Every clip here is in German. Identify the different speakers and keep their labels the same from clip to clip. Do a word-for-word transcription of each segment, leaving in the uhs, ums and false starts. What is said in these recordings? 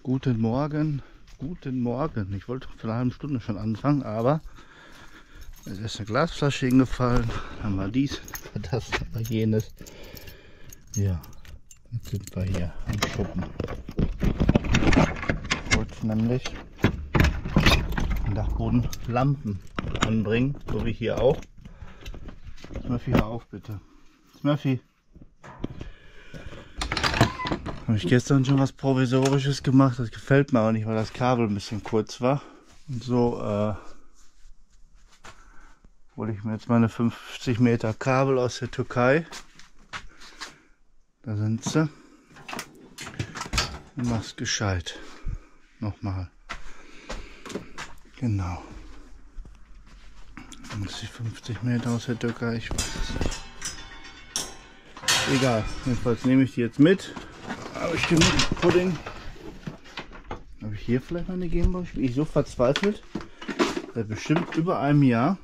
Speaker 1: Guten Morgen, guten Morgen. Ich wollte vor einer halben Stunde schon anfangen, aber es ist eine Glasflasche hingefallen. Dann haben wir dies, das, aber jenes. Ja, jetzt sind wir hier am Schuppen. Ich wollte nämlich am Dachboden Lampen anbringen, so wie hier auch. Smurfy, hör auf bitte. Smurfy. Habe ich gestern schon was Provisorisches gemacht, das gefällt mir aber nicht, weil das Kabel ein bisschen kurz war. Und so äh, hole ich mir jetzt meine fünfzig Meter Kabel aus der Türkei. Da sind sie. Und mach's gescheit. Nochmal. Genau. Das ist die fünfzig Meter aus der Türkei, ich weiß es nicht. Egal, jedenfalls nehme ich die jetzt mit. Habe ich genug Pudding. Habe ich hier vielleicht mal eine Gameboy? Bin ich so verzweifelt? Seit bestimmt über einem Jahr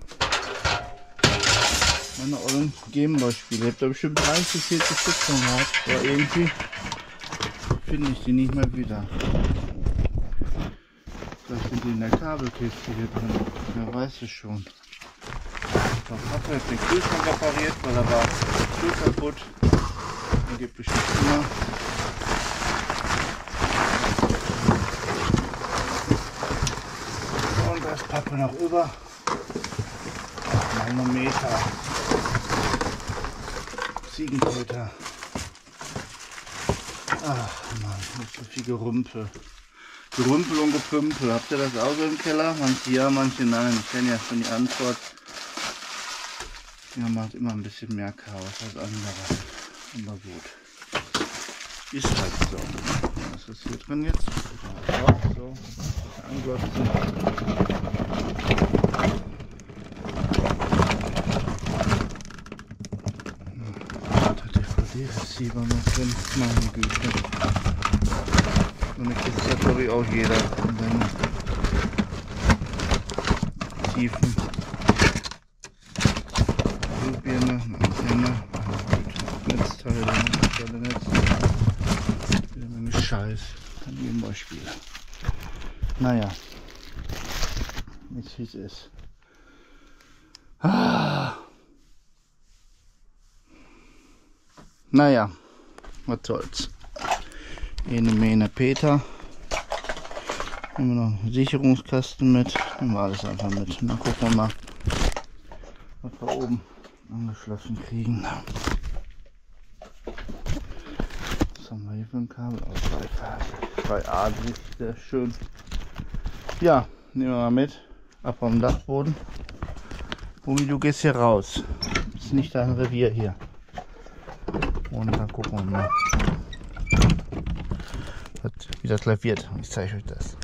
Speaker 1: meine ollen Gameboy-Spiele. Ich habe da bestimmt dreißig, vierzig Stück von gehabt. Aber irgendwie finde ich die nicht mehr wieder. Vielleicht sind die in der Kabelkiste hier drin. Wer weiß es schon. Ich habe jetzt den Kühlschrank repariert, weil er war zu kaputt. Da gibt es bestimmt immer. Und das Pappe noch über. Manometer. Ziegenpeter. Ach man, nicht so viel Gerümpel. Gerümpel und Gepümpel. Habt ihr das auch so im Keller? Manche ja, manche nein. Ich kenne ja schon die Antwort. Ja, macht immer ein bisschen mehr Chaos als andere. Aber gut. Ist halt so. Was ist hier drin jetzt? So, anglotzen. Da D V D-Receiver noch drin. Meine Güte. So eine Kiste hat glaube ich auch jeder in seinen Tiefen. Glühbirne, Antenne, Netzteile, Netzteile, Netz. Wieder eine Scheiß. Kann ich immer spielen. Naja. Jetzt wie es ist. Ah. Naja. Was soll's. Ene Mene Peter. Nehmen wir noch einen Sicherungskasten mit. Nehmen wir alles einfach mit. Und dann gucken wir mal, was wir oben angeschlossen kriegen. Was haben wir hier für ein Kabel? Oh, zwei A, sehr schön. Ja, nehmen wir mal mit. Ab vom Dachboden. Umi, du gehst hier raus. Das ist nicht dein Revier hier. Und dann gucken wir mal, wie das gleich wird. Ich zeige euch das.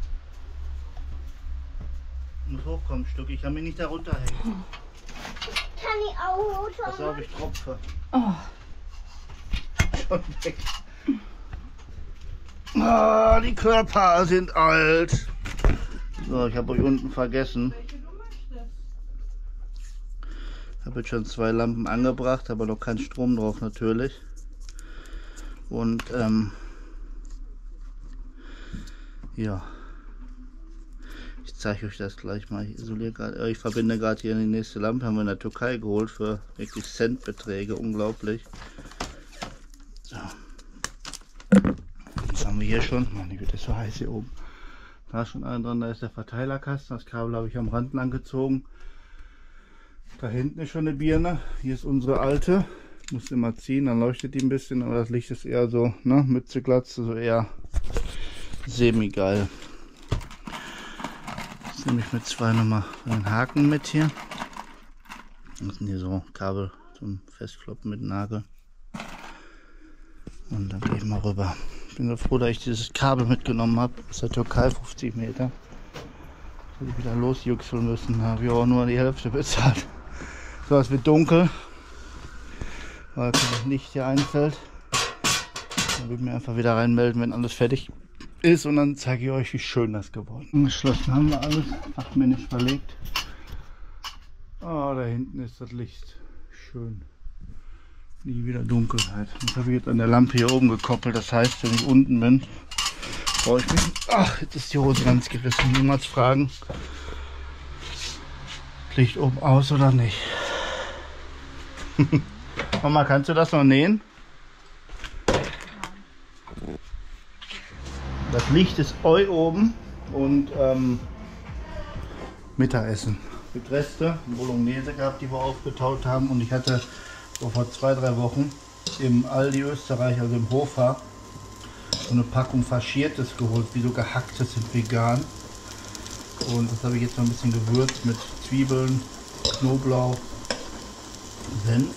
Speaker 1: Ich muss hochkommen, Stück. Ich kann mich nicht darunter hängen.
Speaker 2: Kann ich auch hochkommen?
Speaker 1: Pass auf, ich tropfe.
Speaker 2: Oh.
Speaker 1: Schon weg. Ah, die Körper sind alt. So, ich habe euch unten vergessen. Ich habe jetzt schon zwei Lampen angebracht, aber noch kein Strom drauf natürlich. Und ähm, ja, ich zeige euch das gleich mal. Ich isoliere gerade, ich verbinde gerade hier die nächste Lampe. Haben wir in der Türkei geholt für wirklich Centbeträge, unglaublich. So. Jetzt haben wir hier schon, meine Güte, ist so heiß hier oben. Da ist schon einer dran, da ist der Verteilerkasten. Das Kabel habe ich am Rand lang gezogen. Da hinten ist schon eine Birne. Hier ist unsere alte. Muss immer ziehen, dann leuchtet die ein bisschen, aber das Licht ist eher so, ne, Mütze, Glatze, so eher semi-geil. Jetzt nehme ich mit zwei nochmal einen Haken mit hier. Das sind hier so Kabel zum Festkloppen mit Nagel. Und dann gehe ich mal rüber. Ich bin so froh, dass ich dieses Kabel mitgenommen habe. Aus der Türkei, fünfzig Meter. Soll ich wieder losjuxeln müssen. Da habe ich auch nur die Hälfte bezahlt. So, es wird dunkel. Weil das Licht hier einfällt. Dann will ich mir einfach wieder reinmelden, wenn alles fertig ist. Und dann zeige ich euch, wie schön das geworden ist. Angeschlossen haben wir alles. Fachmännisch verlegt. Oh, da hinten ist das Licht. Schön. Nie wieder Dunkelheit. Das habe ich jetzt an der Lampe hier oben gekoppelt. Das heißt, wenn ich unten bin, Brauche ich mich. Ach, jetzt ist die Hose ganz gerissen. Niemals fragen. Licht oben aus oder nicht? Mama, kannst du das noch nähen? Das Licht ist eu oben und ähm, Mittagessen. Mit Reste, Bolognese gehabt, die wir aufgetaut haben, und ich hatte so vor zwei, drei Wochen im Aldi Österreich, also im Hofer, so eine Packung Faschiertes geholt, wie so gehacktes, sind vegan. Und das habe ich jetzt noch ein bisschen gewürzt mit Zwiebeln, Knoblauch, Senf.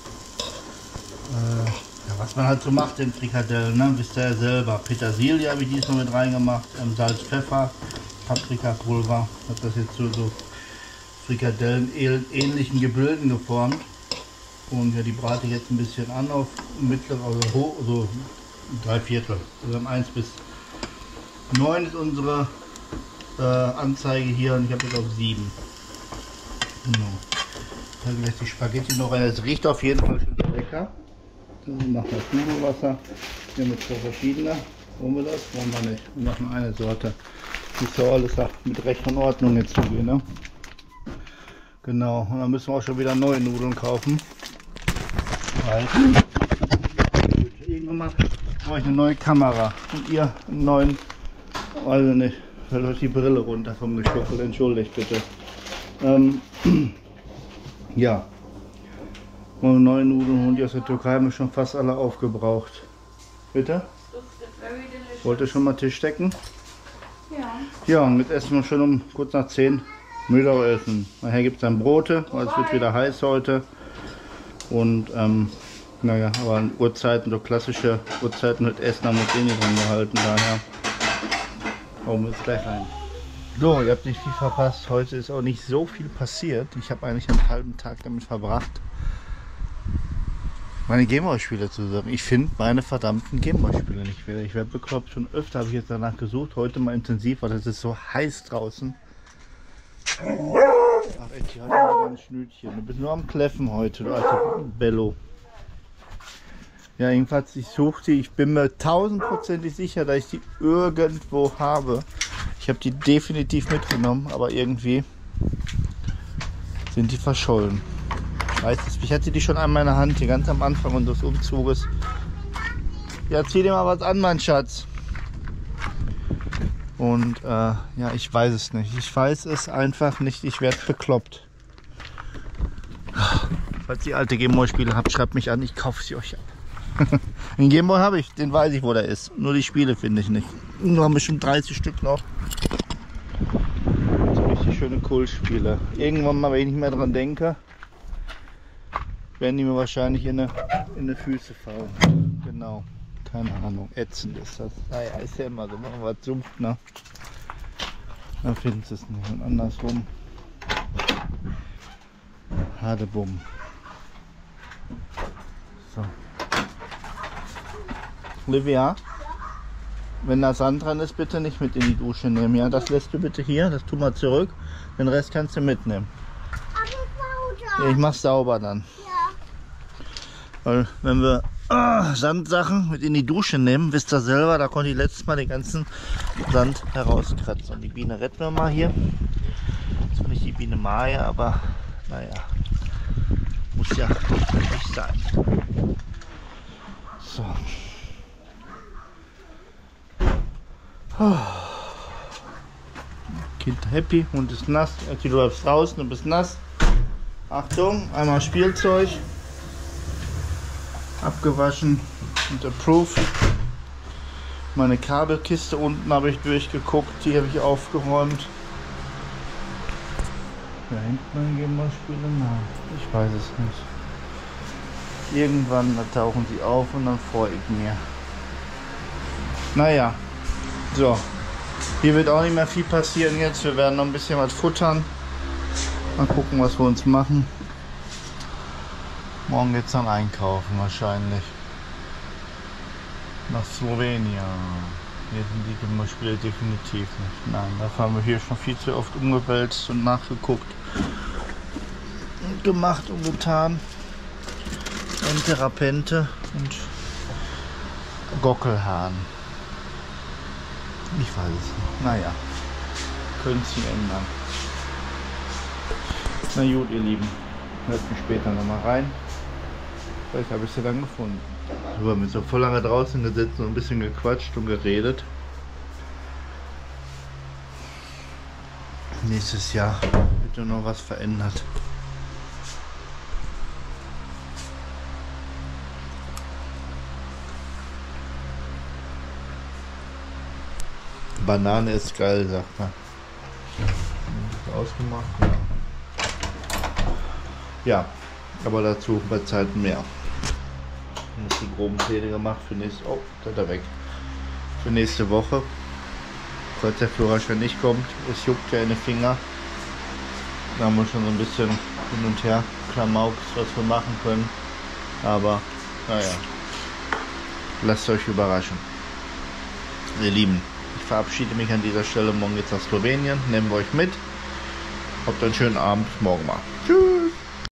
Speaker 1: Äh, ja, was man halt so macht in Frikadellen, ne? Wisst ihr ja selber. Petersilie habe ich diesmal mit reingemacht, ähm, Salz, Pfeffer, Paprikapulver. Ich habe das jetzt so, so Frikadellen ähnlichen Gebilden geformt. Und ja, die brate ich jetzt ein bisschen an auf mittlere, also hoch, so drei Viertel. Also eins bis neun ist unsere äh, Anzeige hier, und ich habe jetzt auf sieben. Genau. Dann lässt die Spaghetti noch rein. Es riecht auf jeden Fall schon sehr lecker. Dann machen wir das Nudelwasser. Hier mit zwei verschiedene. Wollen wir das? Wollen wir nicht. Wir machen eine Sorte. Ist ja alles mit Recht und Ordnung jetzt zugehen, ne? Genau. Und dann müssen wir auch schon wieder neue Nudeln kaufen. Weil irgendwann mal brauche ich eine neue Kamera. Und ihr einen neuen. Also nicht. Fällt euch die Brille runter vom Geschwuffel. Entschuldigt bitte. Ähm, ja. Und neue Nudeln und die aus der Türkei haben wir schon fast alle aufgebraucht. Bitte? Wollt ihr schon mal Tisch decken?
Speaker 2: Ja.
Speaker 1: Ja, und jetzt essen wir schon um kurz nach zehn Mittagessen. Nachher gibt es dann Brote, weil es wird wieder heiß heute. Und ähm, naja, aber an Uhrzeiten, so klassische Uhrzeiten mit Essen haben wir uns eh nicht dran gehalten. Daher hauen wir jetzt gleich rein. So, ihr habt nicht viel verpasst. Heute ist auch nicht so viel passiert. Ich habe eigentlich einen halben Tag damit verbracht, meine Gameboy-Spiele zu suchen. Ich finde meine verdammten Gameboy-Spiele nicht wieder. Ich werde bekloppt. Schon öfter habe ich jetzt danach gesucht. Heute mal intensiv, weil es ist so heiß draußen. Ach echt, die hat ja ein Schnütchen. Du bist nur am Kläffen heute, du alter Bello. Ja, jedenfalls, ich suche die. Ich bin mir tausendprozentig sicher, dass ich die irgendwo habe. Ich habe die definitiv mitgenommen, aber irgendwie sind die verschollen. Ich weiß es, ich hatte die schon an meiner Hand, hier ganz am Anfang unseres Umzuges. Ja, zieh dir mal was an, mein Schatz. Und äh, ja, ich weiß es nicht. Ich weiß es einfach nicht. Ich werde bekloppt. Falls ihr alte Gameboy-Spiele habt, schreibt mich an. Ich kaufe sie euch ab. Den Gameboy habe ich, den weiß ich, wo der ist. Nur die Spiele finde ich nicht. Nur haben bestimmt dreißig Stück noch. So richtig schöne Cool-Spiele. Irgendwann mal, wenn ich nicht mehr dran denke, werden die mir wahrscheinlich in die, in die Füße fallen. Genau. Keine Ahnung. Ätzend ist das. Naja, ist ja immer so. Machen wir sumpft, ne? Dann finden sie es nicht. Und andersrum. Hadebum. So. Olivia, wenn da Sand dran ist, bitte nicht mit in die Dusche nehmen. Ja, das lässt du bitte hier. Das tu mal zurück. Den Rest kannst du mitnehmen.
Speaker 2: Aber
Speaker 1: Ja, ich mach's sauber dann.
Speaker 2: Ja.
Speaker 1: Weil wenn wir ah, Sandsachen mit in die Dusche nehmen, wisst ihr selber, da konnte ich letztes Mal den ganzen Sand herauskratzen. Und die Biene retten wir mal hier. Das war nicht die Biene Maya, aber naja, muss ja nicht sein. So. Kind happy, Hund ist nass. Okay, du läufst draußen, du bist nass. Achtung, einmal Spielzeug. Abgewaschen und approved. Meine Kabelkiste unten habe ich durchgeguckt, die habe ich aufgeräumt. Da hinten gehen wir Spiele nach. Ich weiß es nicht. Irgendwann da tauchen sie auf und dann freue ich mich. Naja, so. Hier wird auch nicht mehr viel passieren jetzt. Wir werden noch ein bisschen was futtern. Mal gucken, was wir uns machen. Morgen geht es dann einkaufen wahrscheinlich. Nach Slowenien. Hier sind die Gameboy-Spiele definitiv nicht. Nein, da haben wir hier schon viel zu oft umgewälzt und nachgeguckt. Und gemacht und getan. Ente, Rapente und Gockelhahn. Ich weiß es nicht. Naja, können Sie ändern. Na gut, ihr Lieben, hört mich später nochmal rein. Vielleicht habe ich sie dann gefunden. Wir haben so voll lange draußen gesessen und ein bisschen gequatscht und geredet. Nächstes Jahr wird ja noch was verändert. Banane ist geil, sagt man. Ausgemacht, ja. Ja, aber dazu bei Zeiten mehr. Jetzt die groben Pläne gemacht für nächste. Oh, da ist er weg. Für nächste Woche. Falls der Führerschein nicht kommt, es juckt ja in den Finger. Da haben wir schon so ein bisschen hin und her Klamauks, was wir machen können. Aber naja, lasst euch überraschen. Ihr Lieben, ich verabschiede mich an dieser Stelle. Morgen geht's nach Slowenien. Nehmen wir euch mit. Habt einen schönen Abend. Morgen mal. Tschüss.